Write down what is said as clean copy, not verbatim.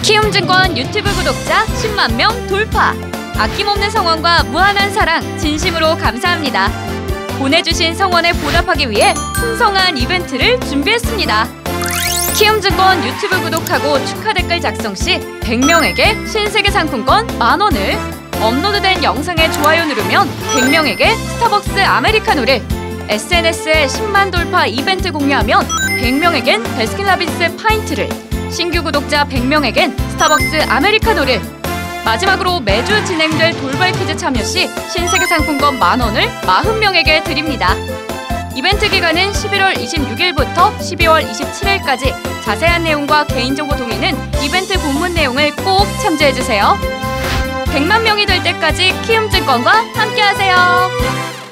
키움증권 유튜브 구독자 10만 명 돌파! 아낌없는 성원과 무한한 사랑 진심으로 감사합니다. 보내주신 성원에 보답하기 위해 풍성한 이벤트를 준비했습니다. 키움증권 유튜브 구독하고 축하 댓글 작성 시 100명에게 신세계 상품권 10,000원을, 업로드된 영상에 좋아요 누르면 100명에게 스타벅스 아메리카노를, SNS에 10만 돌파 이벤트 공유하면 100명에겐 배스킨라빈스 파인트를, 신규 구독자 100명에겐 스타벅스 아메리카노를, 마지막으로 매주 진행될 돌발 퀴즈 참여 시 신세계 상품권 10,000원을 40명에게 드립니다. 이벤트 기간은 11월 26일부터 12월 27일까지. 자세한 내용과 개인정보 동의는 이벤트 본문 내용을 꼭 참조해주세요. 100만 명이 될 때까지 키움증권과 함께하세요.